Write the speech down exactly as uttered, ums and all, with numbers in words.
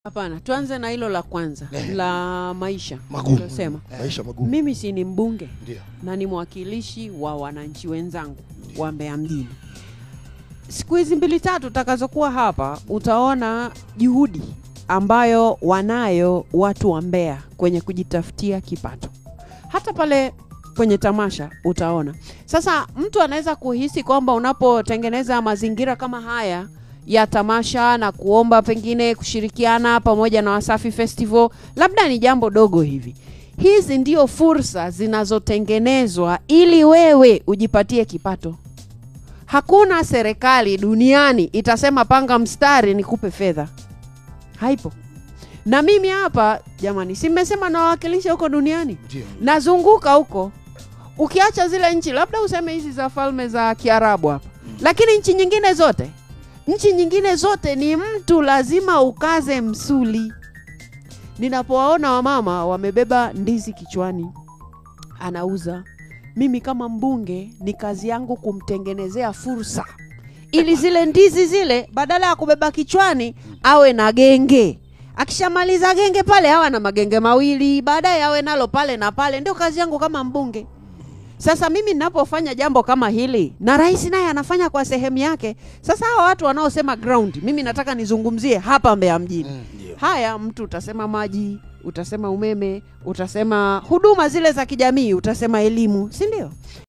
Hapana, tuanze na hilo la kwanza, la maisha. Magumu. Sema. Maisha magumu. Mimi si ni mbunge. Ndio. Na ni mwakilishi wa wananchi wenzangu wa Mbeya mjini. Siku hizi mbili tatu takazokuwa hapa, utaona juhudi ambayo wanayo watu wa Mbeya kwenye kujitafutia kipato. Hata pale kwenye tamasha utaona. Sasa mtu anaweza kuhisi kwamba unapotengeneza mazingira kama haya ya tamasha na kuomba pengine kushirikiana pamoja na Wasafi Festival, labda ni jambo dogo hivi. Hizi ndio fursa zinazotengenezwa ili wewe ujipatie kipato. Hakuna serikali duniani itasema panga mstari nikupe fedha. Haipo. Na mimi hapa jamani, si nimesema na wakilisha huko duniani. Ndio. Nazunguka huko. Ukiacha zile nchi labda useme hizi za falme za Kiarabu hapa. Mm. Lakini nchi nyingine zote, nchi nyingine zote ni mtu lazima ukaze msuli. Ninapowaona wamama wamebeba ndizi kichwani, anauza. Mimi kama mbunge ni kazi yangu kumtengenezea fursa. Ili zile ndizi zile badala ya kubeba kichwani awe na genge. Akishamaliza genge pale hawa na magenge mawili, baadaye awe nalo pale na pale. Ndio kazi yangu kama mbunge. Sasa mimi ninapofanya jambo kama hili na rais naye anafanya kwa sehemu yake. Sasa hawa watu wanaosema ground, mimi nataka nizungumzie hapa Mbeya mjini. Mm, yeah. Haya, mtu utasema maji, utasema umeme, utasema huduma zile za kijamii, utasema elimu, si ndio?